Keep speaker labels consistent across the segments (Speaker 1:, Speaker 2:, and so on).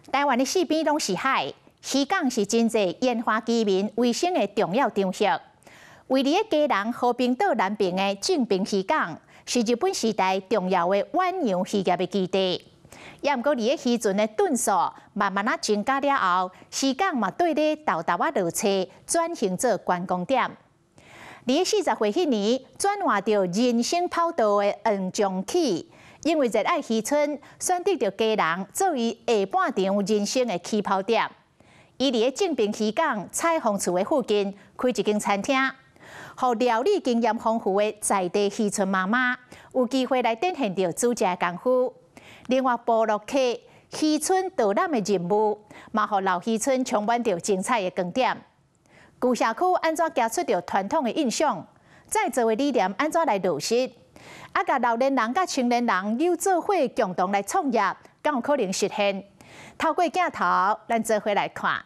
Speaker 1: 台湾的四边拢是海，渔港是真侪烟花居民卫生的重要场所。位于基隆和平岛南边的正滨渔港，是日本时代重要的远洋渔业的基地。也毋过，伫个渔船的吨数慢慢增加了后，渔港嘛对咧豆豆落车，转型做观光点。伫个40岁迄年，转换到人生跑道的黄忠启。 因为热爱渔村，选择着基隆作为下半场人生的起跑点。伊伫个正滨渔港彩虹厝的附近开一间餐厅，互料理经验丰富的在地渔村妈妈有机会来展现着煮食的功夫。另外，部落客渔村导览的任务，嘛互老渔村充满着精彩的光点。旧社区安怎行出着传统的印象？再造的理念安怎来落实？ 啊，甲老年人、甲青年人又做伙共同来创业，敢有可能实现？透过镜头，咱做伙来看。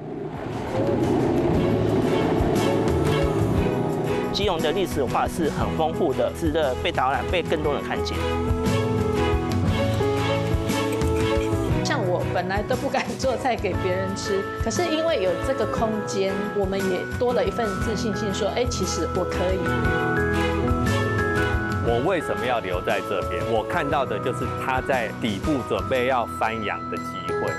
Speaker 2: 基隆的历史文化是很丰富的，值得被导览、被更多人看见。
Speaker 3: 像我本来都不敢做菜给别人吃，可是因为有这个空间，我们也多了一份自信心，说，其实我可以。
Speaker 4: 我为什么要留在这边？我看到的就是他在底部准备要翻扬的机会。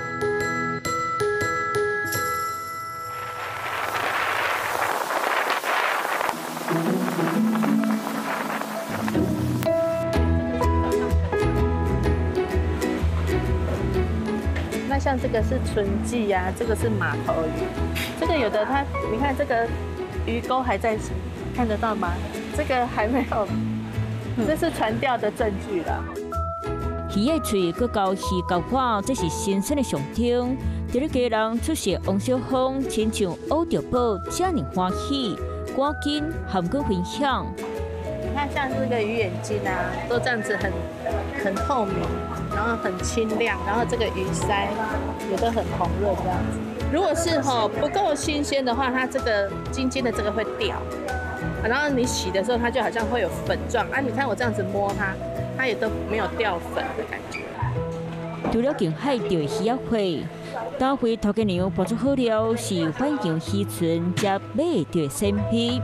Speaker 3: 那像这个是纯鲫呀，这个是马头鱼，这个有的它，你看这个鱼钩还在，看得到吗？这个还没有。 这是传钓的证据啦。
Speaker 5: 鱼的嘴佮高鱼高花，这是新鲜的象征。在咧基隆出席王小峰亲像欧着宝，这么欢喜，赶紧含佮分享。
Speaker 3: 你看，像这个鱼眼睛啊，都这样子很透明，然后很清亮，然后这个鱼鳃有的很红润这样子。如果是不够新鲜的话，它这个尖尖的这个会掉。 然后你洗的时候，它就好像会有粉状啊！你看我这样子摸它，它也都没有掉粉的感觉。
Speaker 5: 除了近海钓鱼仔会，大会头家娘播出好料是欢迎渔村加买钓生皮。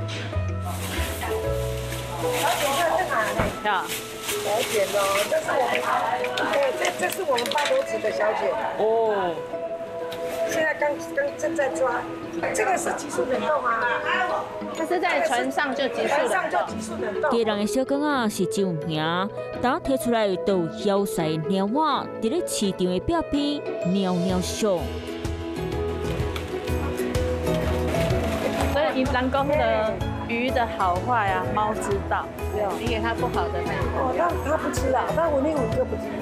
Speaker 6: 小姐在哪呢？小姐哦，这是我们，这是我们八斗子的小姐哦。现在刚正在抓，这个是急速冷冻啊。
Speaker 3: 它是在船上就急速冷冻。
Speaker 5: 基隆的小港啊是真有名，当摕出来都有小细鸟仔，伫咧市场的表边鸟鸟上。
Speaker 3: 所以人工的鱼的好坏啊，猫知道，你给它不好的它也不要。
Speaker 6: 它不吃啊，它闻一闻就不吃。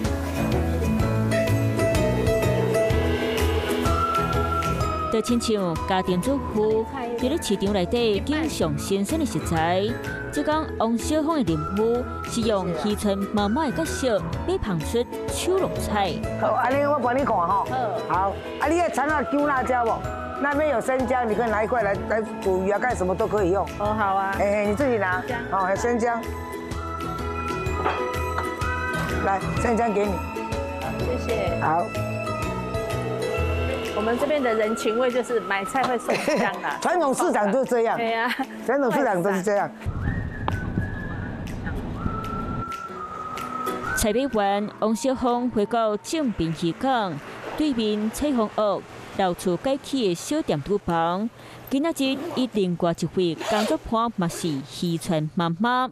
Speaker 5: 就亲像家庭主妇，伫咧市场内底拣上新鲜的食材。即讲王小峰的任务是用渔村妈妈的角色，要烹出手弄菜。
Speaker 6: 好，安尼我帮你看哈。好，啊，你要尝到丢辣椒不？那边有生姜，你可以拿一块来煮鱼啊，干什么都可以用。
Speaker 3: 哦，好啊。
Speaker 6: 你自己拿。好，还有生姜。来，生姜给你。
Speaker 3: 谢谢。
Speaker 6: 好。
Speaker 3: 我们这边的人情味就是买菜会送姜啦，
Speaker 6: 传统市场就是这样。
Speaker 3: 对呀，
Speaker 6: 传统市场都是这样。
Speaker 5: 菜买完，王小峰回到正滨渔港对面彩虹屋，到处改起的小店厨房。今仔日伊另外一位工作伴嘛是渔村妈妈。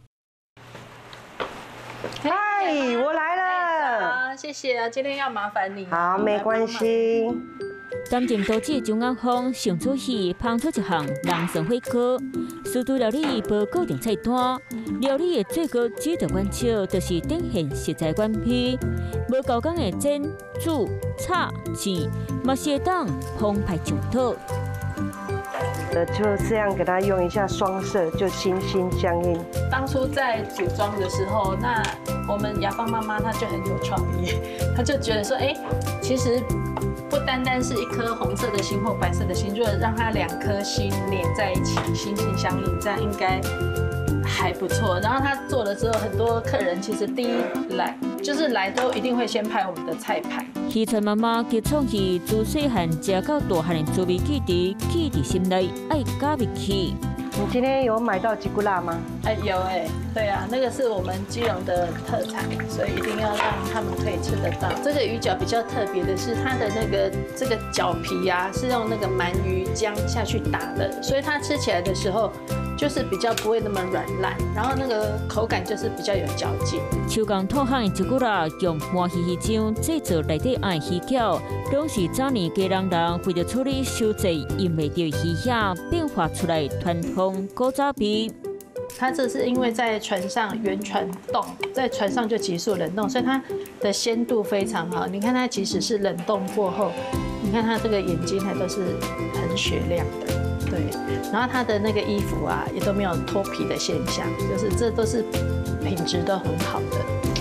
Speaker 6: 嗨，我来了。
Speaker 3: 好，谢谢啊，今天要麻烦你。
Speaker 6: 好，没关系。
Speaker 5: 担任导致钟安峰上主戏烹出一项人参火锅，师徒料理无固定菜单，料理的最高指导原则就是展现食材原味，无高工的煎、煮、炒、煎，嘛是会当澎湃上头。
Speaker 6: 就这样给它用一下双色，就心心相印。
Speaker 3: 当初在组装的时候，那我们雅芳妈妈她就很有创意，她就觉得说，其实。 不单单是一颗红色的心或白色的心，如果让它2颗心连在一起，心心相印，这样应该还不错。然后他做了之后，很多客人其实第一就是来都一定会先拍我们的菜牌。
Speaker 5: 渔村妈妈给创意自细汉食到大汉的滋味记伫心内，爱加入去。
Speaker 6: 你今天有买到吉古拉吗？
Speaker 3: 有对啊，那个是我们基隆的特产，所以一定要让他们可以吃得到。这个鱼饺比较特别的是，它的这个饺皮啊，是用那个鳗鱼浆下去打的，所以它吃起来的时候就是比较不会那么软烂，然后那个口感就是比较有嚼劲。
Speaker 5: 手工套项的吉古拉用麻鱼鱼浆制作内底爱鱼饺，拢是早年家人为了处理收济用袂到鱼虾变化出来传统古早味。
Speaker 3: 它这是因为在船上原船冻，在船上就急速冷冻，所以它的鲜度非常好。你看它即使是冷冻过后，你看它这个眼睛还都是很雪亮的，对。然后它的那个衣服啊，也都没有脱皮的现象，就是这都是品质都很好的。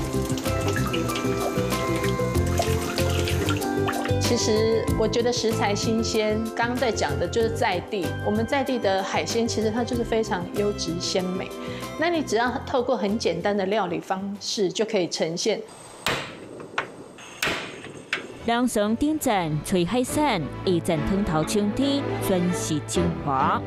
Speaker 3: 其实我觉得食材新鲜，刚刚在讲的就是在地，我们在地的海鲜其实它就是非常优质鲜美。那你只要透过很简单的料理方式就可以呈现。
Speaker 5: 人生顶站吹海产，下站汤头青天，全是精华。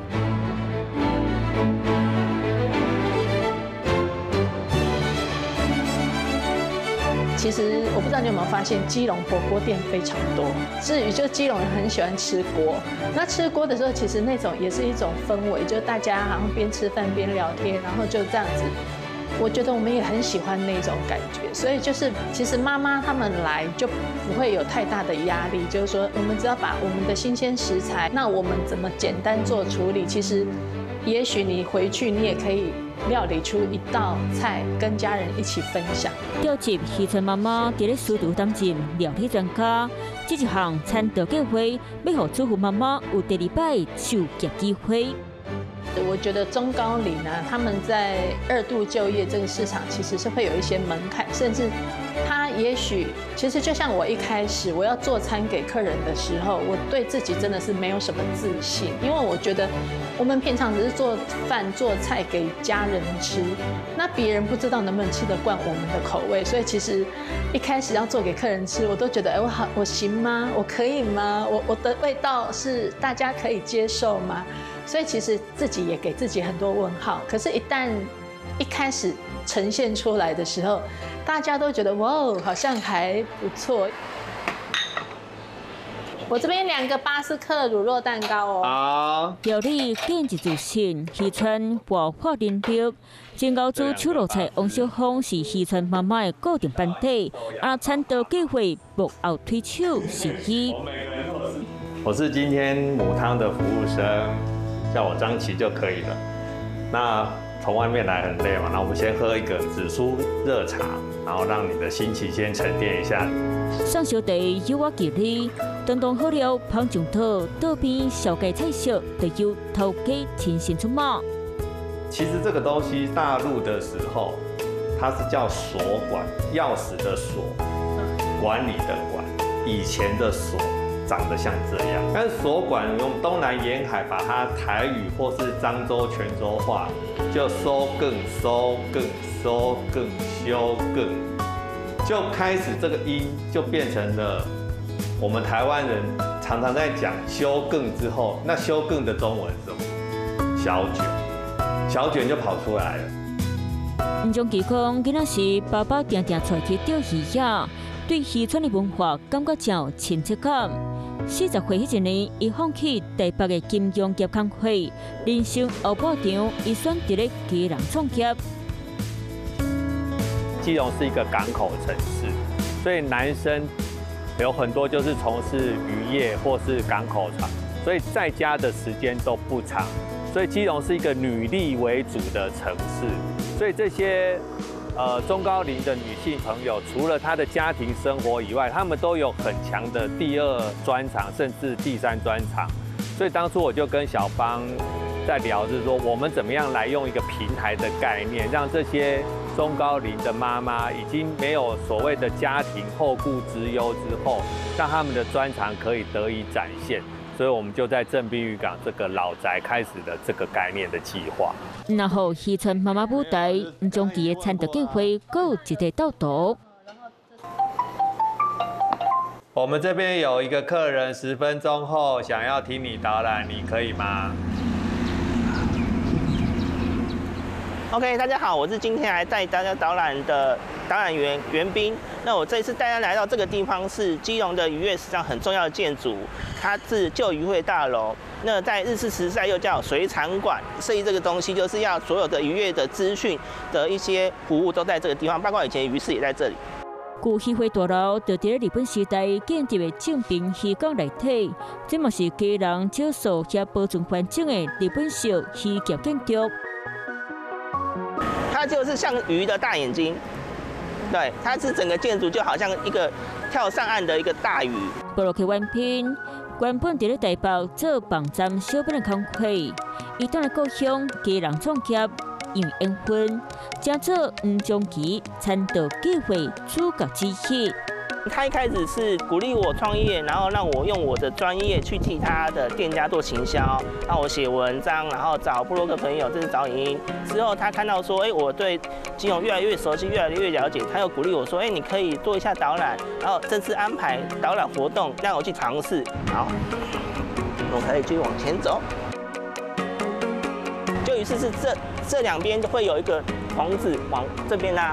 Speaker 3: 其实我不知道你有没有发现，基隆火锅店非常多。至于就基隆人很喜欢吃锅，那吃锅的时候，其实那种也是一种氛围，就大家好像边吃饭边聊天，然后就这样子。我觉得我们也很喜欢那种感觉，所以就是其实妈妈他们来就不会有太大的压力，就是说我们只要把我们的新鲜食材，那我们怎么简单做处理，其实也许你回去你也可以料理出一道菜，跟家人一起分享。
Speaker 5: 调集渔村妈妈伫咧师徒担任料理专家，这一项餐桌计划要让主妇妈妈有第二摆就业机会。
Speaker 3: 我觉得中高龄呢，他们在2度就业这个市场其实是会有一些门槛，甚至他也许其实就像我一开始我要做餐给客人的时候，我对自己真的是没有什么自信，因为我觉得我们平常只是做饭做菜给家人吃，那别人不知道能不能吃得惯我们的口味，所以其实一开始要做给客人吃，我都觉得我行吗？我可以吗？我的味道是大家可以接受吗？所以其实自己也给自己很多问号，可是，一开始呈现出来的时候，大家都觉得哇，好像还不错。我这边2个巴斯克乳酪蛋糕哦。
Speaker 4: 好。
Speaker 5: 料理建一自信，渔村活化人力。真高组手路菜王小芳是渔村妈妈的固定班底，而餐桌计划幕后推手是伊。
Speaker 4: 我是今天母汤的服务生。叫我张琪就可以了。那从外面来很累嘛，那我们先喝一个紫苏热茶，然后让你的心情先沉淀一下。
Speaker 5: 上小弟有我给你，当当好了，捧上桌，桌边小鸡菜色就由头家亲身出马。
Speaker 4: 其实这个东西大陆的时候，它是叫锁管，钥匙的锁，管理的管，以前的锁。长得像这样，但是锁管用东南沿海把它台语或是漳州、泉州话，就收更收更收更修更，就开始这个音就变成了我们台湾人常常在讲修更之后，那修更的中文是什么？小卷，小卷就跑出来了。
Speaker 5: 唔种奇讲，囡仔时爸爸定定出去钓鱼呀，对渔村的文化感觉真有亲切感。40岁迄一年，伊放弃台北的金融业工会，人生后半场，伊选择咧基隆创业。
Speaker 4: 基隆是一个港口城市，所以男生有很多就是从事渔业或是港口船，所以在家的时间都不长。所以基隆是一个女力为主的城市，所以这些中高龄的女性朋友，除了她的家庭生活以外，她们都有很强的第2专长，甚至第3专长。所以当初我就跟小芳在聊，就是说我们怎么样来用一个平台的概念，让这些中高龄的妈妈已经没有所谓的家庭后顾之忧之后，让他们的专长可以得以展现。所以我们就在正滨渔港这个老宅开始的这个概念的计划。
Speaker 5: 然后渔村妈妈舞台，将其的餐桌计划，搁有一个导图。
Speaker 4: 我们这边有一个客人10分钟后想要听你导览，你可以吗？
Speaker 2: OK， 大家好，我是今天来带大家导览的导览员袁斌。那我这次带大家来到这个地方是基隆的渔业史上很重要的建筑，它是旧渔会大楼。那在日治时代又叫水产馆，设计这个东西就是要所有的渔业的资讯的一些服务都在这个地方，包括以前渔市也在这里。
Speaker 5: 旧渔会大楼就伫日本时代建立的正滨渔港内底，这嘛是家人少数也保存完整的日本式渔业建筑。
Speaker 2: 它就是像鱼的大眼睛，对，它是整个建筑就好像一个跳上岸的一个大鱼。
Speaker 5: 部落客原片原本伫咧台北做房站小本的工课，伊当来故乡家人创业，因为缘分，正做黄宗基参导计划主角之一。
Speaker 2: 他一开始是鼓励我创业，然后让我用我的专业去替他的店家做行销，让我写文章，然后找部落客朋友，这是找影音。之后他看到说，我对基隆越来越熟悉，越来越了解，他又鼓励我说，你可以做一下导览，然后正式安排导览活动，让我去尝试。好，我可以继续往前走。就于是这两边会有一个棚子往这边拉。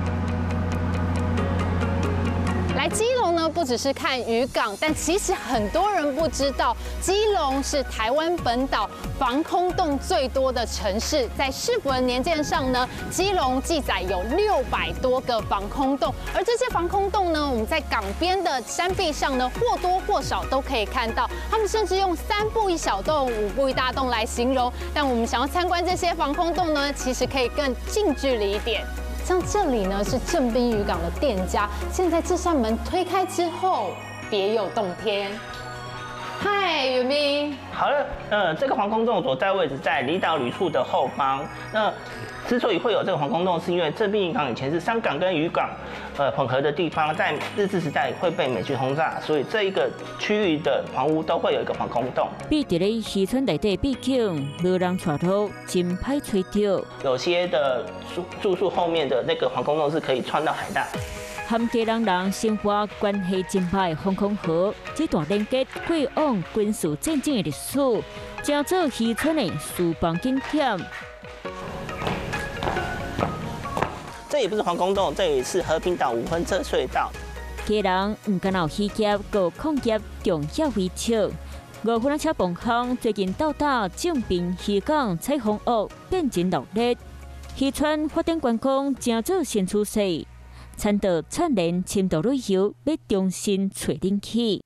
Speaker 7: 来基隆呢，不只是看渔港，但其实很多人不知道，基隆是台湾本岛防空洞最多的城市。在市府的年鉴上呢，基隆记载有600多个防空洞，而这些防空洞呢，我们在港边的山壁上呢，或多或少都可以看到。他们甚至用3步一小洞、5步一大洞来形容。但我们想要参观这些防空洞呢，其实可以更近距离一点。 像这里呢是正滨渔港的店家，现在这扇门推开之后，别有洞天。嗨，袁斌。
Speaker 2: 好了，这个防空洞所在位置在离岛旅处的后方。那之所以会有这个防空洞，是因为正滨渔港以前是商港跟渔港混合的地方，在日治时代会被美军轰炸，所以这一个区域的房屋都会有一个防空洞。
Speaker 5: 比伫咧渔村内底毕竟无人带路，真歹找到。
Speaker 2: 有些的住宿后面的那个防空洞是可以穿到海大。
Speaker 5: 和家人生活关系真歹的防空壕，这段连接过往军事战争的历史，正做渔村的曙光景点。
Speaker 2: 这也不是防空洞，这也是和平岛5分车隧道。
Speaker 5: 家人唔敢有渔业，有矿业重要维持。5分车傍航最近到达正滨渔港彩虹屋变真热闹，渔村发展观光正做新趋势。 参导串联深度旅游，要重新找人气。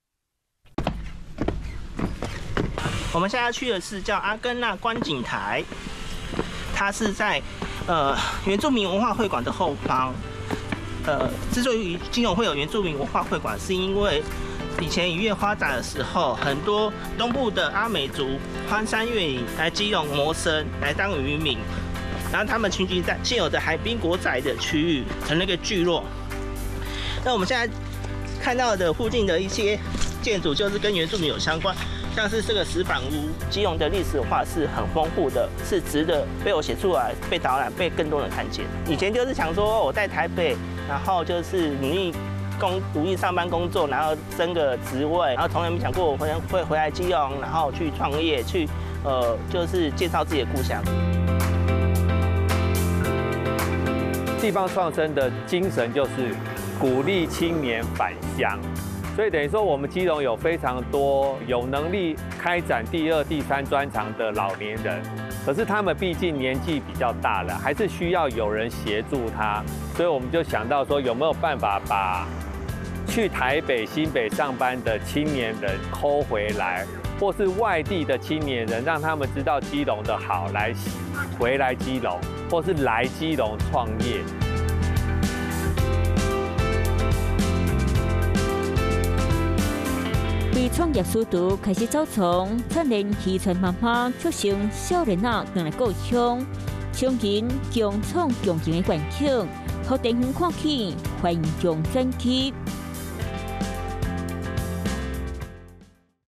Speaker 2: 我们现在要去的是叫阿根纳观景台，它是在原住民文化会馆的后方。之所以基隆会有原住民文化会馆，是因为以前渔业发展的时候，很多东部的阿美族翻山越岭来基隆谋生，来当渔民。 然后他们群集在现有的海滨国宅的区域成了一个聚落。那我们现在看到的附近的一些建筑，就是跟原住民有相关，像是这个石板屋。基隆的历史文化是很丰富的，是值得被我写出来、被导览、被更多人看见。以前就是想说我在台北，然后就是努力上班工作，然后升个职位，然后从来没想过我会回来基隆，然后去创业，去就是介绍自己的故乡。
Speaker 4: 地方创生的精神就是鼓励青年返乡，所以等于说我们基隆有非常多有能力开展第2、第3专长的老年人，可是他们毕竟年纪比较大了，还是需要有人协助他，所以我们就想到说有没有办法把去台北、新北上班的青年人抠回来，或是外地的青年人，让他们知道基隆的好，来回来基隆。 或是来基隆创业。为创业速度开始走从串联渔村妈妈促成少年仔回来故乡，相近共创共赢的环境，让地方看起繁荣转机。